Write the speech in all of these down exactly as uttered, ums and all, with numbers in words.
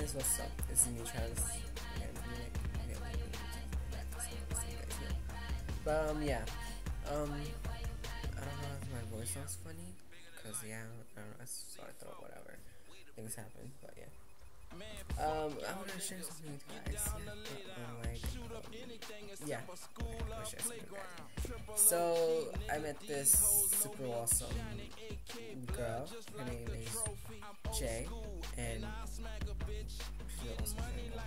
guys, what's up? It's me, Travis. And like, yeah, but um, yeah, um, I don't know if my voice sounds funny, cause yeah, I don't know, it's sore throat, whatever, things happen, but yeah. Um, I want to share something with you guys. Yeah, um, like, um, yeah, I want to share something with you guys. So I met this super awesome girl. Her name is Jay, and she's awesome.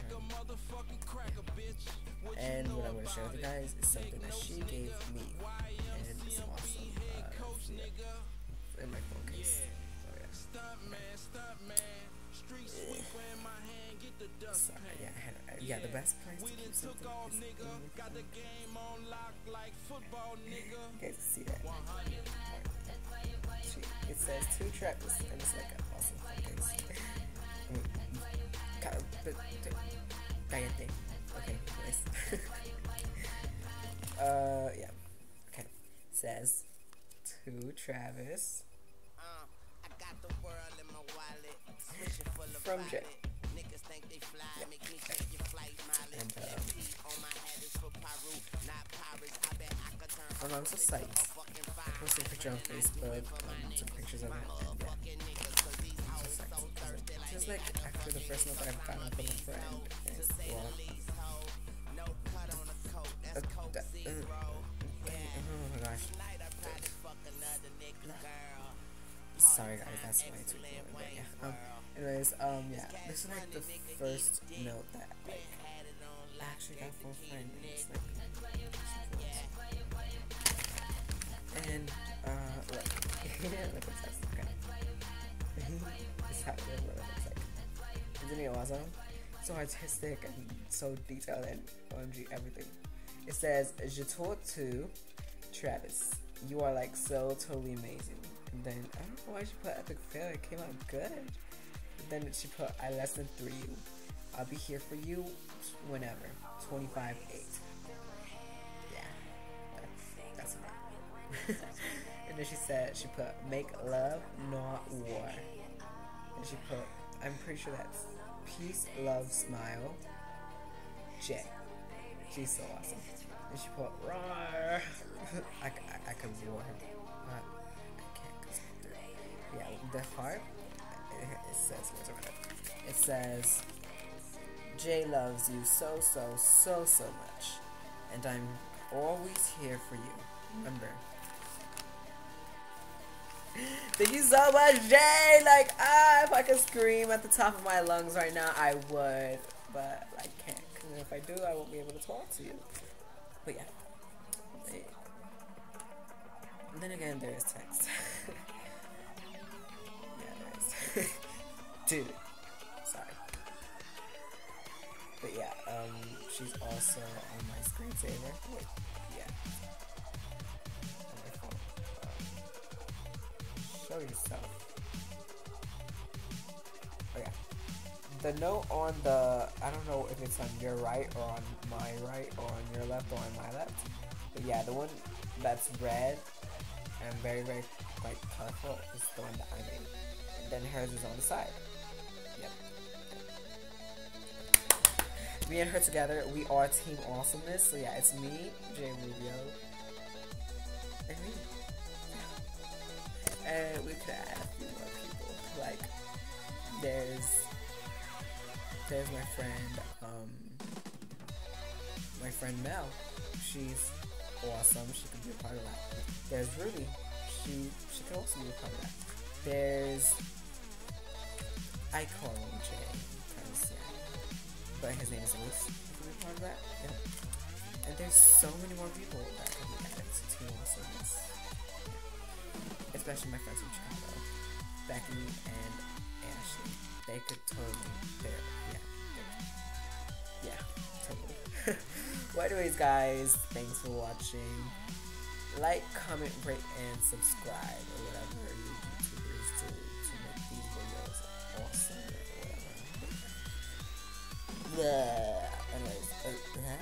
And what I'm going to share with you guys is something that she gave me, and it's awesome. Uh, in my phone case. So yeah. Sorry, yeah, I had, uh, yeah, the best place to keep something is in your phone case. You guys see that? She, it says two tracks, and it's like an awesome phone case. I mean, kind of, but, cállate. Okay, nice. uh, yeah. Okay. It says to Travis from Jay. Yeah. And um, oh, I'm so psyched. I posted a picture on Facebook. Um, took pictures of it. And yeah. I'm so psyched. Just like after the first note that I've gotten from a friend, it's well, uh, uh, uh, oh my gosh. Sorry guys, that's way too cool. But yeah. Um, anyways, um, yeah, this is like the first note that like I actually got from a friend, and it's like, and uh, look, look what's this. Okay, this is how it looks like. Isn't it awesome? So artistic and so detailed and O M G everything. It says, "Je t'aime to Travis. You are like so totally amazing." And then I don't know why she put epic fail. It came out good. And then she put, "I less than three you. I'll be here for you whenever. twenty-five eight." Yeah, that's that's enough. And then she said she put, "Make love, not war." And she put, I'm pretty sure that's peace, love, smile, Jay. She's so awesome. And she put, "Rawr." I, I, I could war her. But yeah, the heart, it, it says, what's around it? It says, "Jay loves you so, so, so, so much. And I'm always here for you. Remember." Thank you so much, Jay! Like, ah, if I could scream at the top of my lungs right now, I would. But I can't. And if I do, I won't be able to talk to you. But yeah. And then again, there is text. Dude, sorry. But yeah, um, she's also on my screensaver. Wait, yeah. On my phone. Um, show yourself. Oh yeah. The note on the, I don't know if it's on your right or on my right or on your left or on my left. But yeah, the one that's red and very, very quite colorful is the one that I made. Then hers is on the side. Yep. Me and her together, we are Team Awesomeness. So yeah, it's me, Jay Rubio, and me. And we could add a few more people. Like, there's, there's my friend, um, my friend Mel. She's awesome. She can be a part of that. There's Ruby. She, she can also be a part of that. There's, I call him Jay, because, yeah, but his name is Luce. Can we be part of that? Yeah. And there's so many more people that can be added to Team Awesomeness. Yeah. Especially my friends from Chicago, Becky and Ashley. They could totally, they're, yeah, they're, yeah, totally. Well, anyways, guys, thanks for watching. Like, comment, rate, and subscribe, or whatever you YouTubers do to make these videos awesome, or whatever. Yeah. Anyways, uh, huh?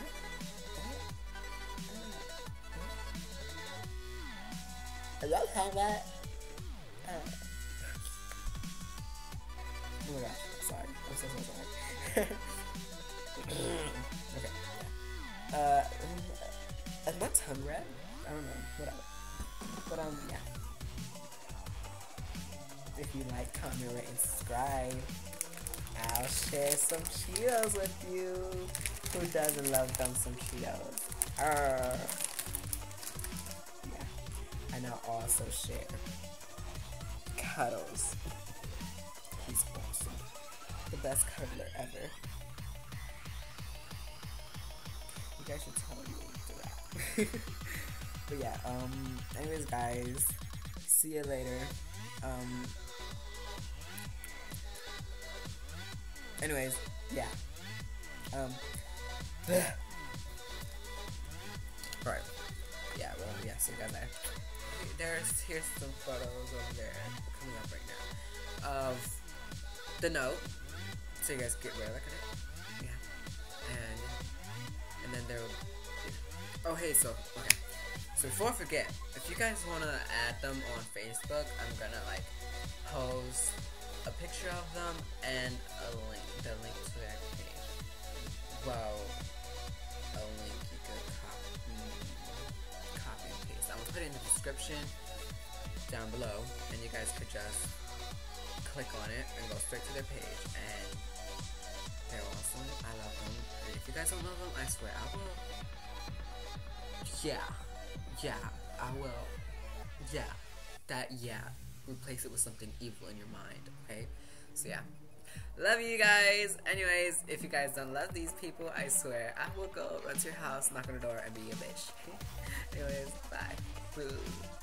I love how that. Uh, oh my gosh, sorry. I'm so, so sorry. Okay, yeah. Uh, is my tongue red? I don't know, whatever. But, um, yeah. If you like, comment, rate, and subscribe, I'll share some Cheetos with you. Who doesn't love them some Cheetos? Arr. Yeah. And I'll also share Cuddles. He's awesome. The best cuddler ever. You guys should tell me to that. But yeah, um, anyways guys, see you later. Um, anyways, yeah. Um, right. Yeah, well, yeah, so you guys there. There's, here's some photos over there coming up right now of the note, so you guys get ready, look at it. Yeah. And, and then there will be, oh hey, so, okay. So before I forget, if you guys want to add them on Facebook, I'm gonna like post a picture of them and a link, the link to their page. Well, a link you could copy, copy and paste. I'm gonna put it in the description down below, and you guys could just click on it and go straight to their page. And they're awesome. I love them. And if you guys don't love them, I swear I will. Yeah. Yeah, I will. Yeah. That, yeah. Replace it with something evil in your mind, okay? So, yeah. Love you guys. Anyways, if you guys don't love these people, I swear, I will go run to your house, knock on the door, and be a bitch. Anyways, bye. Boo.